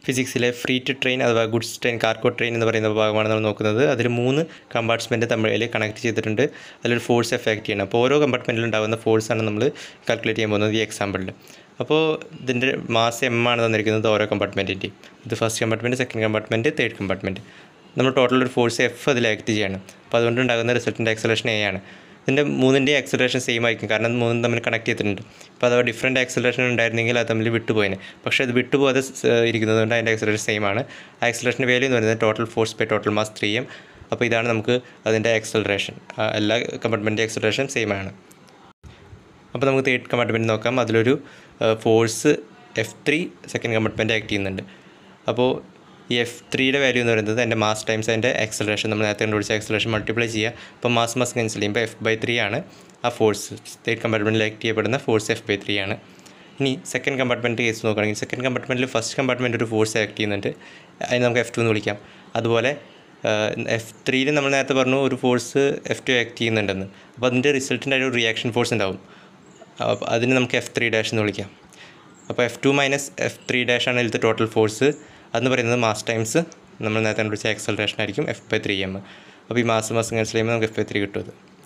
ഫിസിക്സിലെ free to train അഥവാ goods train cargo train എന്ന് പറയുന്ന ഭാഗമാണ് നമ്മൾ നോക്കുന്നത്. അതിൽ 3 കമ്പാർട്ട്മെൻറ്റ് തമ്മിൽ കണക്ട് ചെയ്തിട്ടുണ്ട്. അതിലൊരു ഫോഴ്സ് എഫക്റ്റ് ചെയ്യണം. അപ്പോൾ ഓരോ കമ്പാർട്ട്മെൻറ്റിലും ഉണ്ടാകുന്ന ഫോഴ്സാണ് നമ്മൾ കാൽക്കുലേറ്റ് ചെയ്യാൻ പോകുന്നത് ഈ എക്സാമ്പിളിൽ. അപ്പോൾ ഇതിൻ്റെ മാസ് എം ആണ് തന്നിരിക്കുന്നത് ഓരോ കമ്പാർട്ട്മെൻറ്റിൻ്റെയും. ഇത് first compartment, second compartment, third compartment. നമ്മൾ ടോട്ടൽ ഒരു ഫോഴ്സ് എഫ് അതിൽ ആക്ട് ചെയ്യണം. അപ്പോൾ അതുകൊണ്ടുണ്ടാകുന്ന റിസൾട്ടിൻ്റെ ആക്സലറേഷൻ എ ആണ്. ഇതിൻ്റെ 3ൻ്റെയും ആക്സലറേഷൻ സെയിം ആയിരിക്കും, കാരണം 3 തമ്മിൽ കണക്ട് ചെയ്തിട്ടുണ്ട്. അപ്പോൾ അഥവാ ഡിഫറൻറ്റ് ആക്സലറേഷൻ ഉണ്ടായിരുന്നെങ്കിൽ അത് തമ്മിൽ വിട്ടുപോയേനെ. പക്ഷേ അത് വിട്ടുപോകാതെ ഇരിക്കുന്നത് കൊണ്ട് അതിൻ്റെ ആക്സലറേഷൻ സെയിം ആണ്. ആക്സലറേഷൻ വാല്യൂ എന്ന് പറയുന്നത് total force by total mass 3m. അപ്പോൾ ഇതാണ് നമുക്ക് അതിൻ്റെ ആക്സലറേഷൻ. എല്ലാ കമ്പാർട്ട്മെൻറ്റിൻ്റെ ആക്സലറേഷൻ സെയിം ആണ്. അപ്പോൾ നമുക്ക് തേർഡ് കമ്പാർട്ട്മെൻറ്റ് നോക്കാം. അതിലൊരു force F3 second compartment act ചെയ്യുന്നുണ്ട്. അപ്പോൾ ഈ F3യുടെ വാല്യൂ എന്ന് പറയുന്നത് എൻ്റെ മാസ് ടൈംസ് അതിൻ്റെ ആക്സലറേഷൻ, നമ്മൾ നേരത്തെ കണ്ടുപിടിച്ച ആക്സലറേഷൻ മൾട്ടിപ്ലൈ ചെയ്യുക. അപ്പോൾ മാസ് ക്യാൻസൽ ചെയ്യുമ്പോൾ F/3 ആണ് ആ ഫോഴ്സ്. തേർഡ് കമ്പാർട്ട്മെൻറ്റിൽ ആക്ട് ചെയ്യപ്പെടുന്ന ഫോഴ്സ് F/3 ആണ്. ഇനി സെക്കൻഡ് കമ്പാർട്ട്മെൻറ്റ് കേസ് നോക്കുകയാണെങ്കിൽ സെക്കൻഡ് കമ്പാർട്ട്മെൻറ്റിൽ ഫസ്റ്റ് കമ്പാർട്ട്മെൻറ്റ് ഒരു ഫോഴ്സ് ആക്ട് ചെയ്യുന്നുണ്ട്. അതിന് നമുക്ക് F2 എന്ന് വിളിക്കാം. അതുപോലെ F3യിൽ നമ്മൾ നേരത്തെ പറഞ്ഞു ഒരു ഫോഴ്സ് F2 ആക്ട് ചെയ്യുന്നുണ്ടെന്ന്. അപ്പോൾ അതിൻ്റെ റിസൾട്ടിൻ്റെ ഒരു റിയാക്ഷൻ ഫോഴ്സ് ഉണ്ടാവും. അതിന് നമുക്ക് F3' എന്ന് വിളിക്കാം. അപ്പോൾ F2 മൈനസ് F3' ആണ് ഇതിലത്തെ ടോട്ടൽ ഫോഴ്സ്. അതെന്ന് പറയുന്നത് മാസ് ടൈംസ് നമ്മൾ നേരത്തെ കണ്ടുപിടിച്ച ആക്സലറേഷൻ ആയിരിക്കും F/3m. അപ്പോൾ ഈ മാസ് ക്യാൻസൽ ചെയ്യുമ്പോൾ നമുക്ക് F/3 കിട്ടും.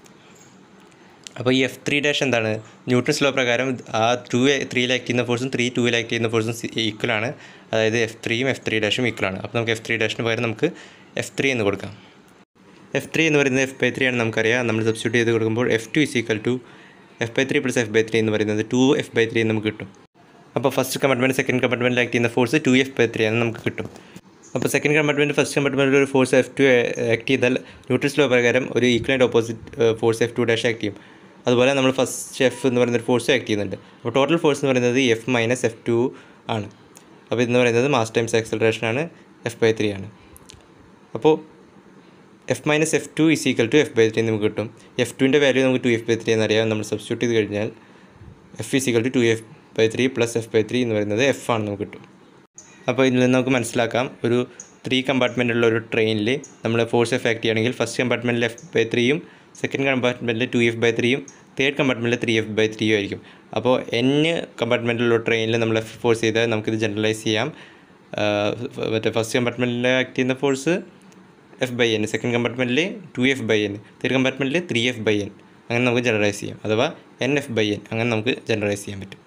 അപ്പോൾ ഈ F3' എന്താണ്? ന്യൂട്ടൺസ് ലോ പ്രകാരം ആ 3യിൽ ആക്ട് ചെയ്യുന്ന ഫോഴ്സും 2യിൽ ആക്ട് ചെയ്യുന്ന ഫോഴ്സും ഈക്വലാണ്. അതായത് F3യും F3' ഈക്വലാണ്. അപ്പോൾ നമുക്ക് F3' പകരം നമുക്ക് F3 എന്ന് കൊടുക്കാം. F3 എന്ന് പറയുന്നത് F/3 ആണ് നമുക്കറിയാം. നമ്മൾ സബ്സ്റ്റിറ്റ്യൂട്ട് ചെയ്ത് കൊടുക്കുമ്പോൾ F2 = F/3 + F/3 എന്ന് പറയുന്നത് 2F/3 എന്ന് നമുക്ക് കിട്ടും. അപ്പോൾ ഫസ്റ്റ് കമ്പാർട്ട്മെൻറ്റ് സെക്കൻഡ് കമ്പാർട്ട്മെൻറ്റിൽ ആക്ട് ചെയ്യുന്ന ഫോഴ്സ് 2F/3 എന്ന് നമുക്ക് കിട്ടും. അപ്പോൾ സെക്കൻഡ് കമ്പാർട്ട്മെൻറ്റ് ഫസ്റ്റ് കമ്പാർട്ട്മെൻറ്റിൽ ഒരു ഫോഴ്സ് F2 ആക്ട് ചെയ്താൽ ന്യൂട്ടൺസ് ലോ പ്രകാരം ഒരു equivalent opposite force F2' act ചെയ്യും. അതുപോലെ നമ്മൾ ഫസ്റ്റ് F എന്ന് പറയുന്നൊരു ഫോഴ്സ് ആക്ട് ചെയ്യുന്നുണ്ട്. അപ്പോൾ ടോട്ടൽ ഫോഴ്സ് എന്ന് പറയുന്നത് F - F2 ആണ്. അപ്പോൾ ഇതെന്ന് പറയുന്നത് മാസ് ടൈംസ് ആക്സലറേഷൻ ആണ്, F/3 ആണ്. അപ്പോൾ F - F2 = F/3 എന്ന് നമുക്ക് കിട്ടും. F2ൻ്റെ വാല്യൂ നമുക്ക് 2F/3 എന്നറിയാം. നമ്മൾ സബ്സ്റ്റിറ്റ്യൂട്ട് ചെയ്ത് കഴിഞ്ഞാൽ F = 2F/3 + F/3 എന്ന് പറയുന്നത് F ആണ് നമുക്ക് കിട്ടും. അപ്പോൾ ഇതിൽ നിന്ന് നമുക്ക് മനസ്സിലാക്കാം, ഒരു 3 കമ്പാർട്ട്മെൻറ്റുള്ള ഒരു ട്രെയിനിൽ നമ്മൾ ഫോഴ്സ് എഫക്റ്റ് ചെയ്യുകയാണെങ്കിൽ ഫസ്റ്റ് കമ്പാർട്ട്മെൻറ്റിൽ F/3യും സെക്കൻഡ് കമ്പാർട്ട്മെൻറ്റിൽ 2F/3യും തേർഡ് കമ്പാർട്ട്മെൻറ്റിൽ 3F/3 ആയിരിക്കും. അപ്പോൾ N കമ്പാർട്ട്മെൻറ്റിലുള്ള ട്രെയിനിൽ നമ്മൾ F ഫോഴ്സ് ചെയ്താൽ നമുക്കിത് ജനറലൈസ് ചെയ്യാം. മറ്റേ ഫസ്റ്റ് കമ്പാർട്ട്മെൻറ്റിൽ ആക്ട് ചെയ്യുന്ന ഫോഴ്സ് F/n, സെക്കൻഡ് കമ്പാർട്ട്മെൻറ്റിൽ 2F/n, തേർഡ് കമ്പാർട്ട്മെൻറ്റിൽ 3F/n. അങ്ങനെ നമുക്ക് ജനറലൈസ് ചെയ്യാം. അഥവാ NF/n അങ്ങനെ നമുക്ക് ജനറലൈസ് ചെയ്യാൻ പറ്റും.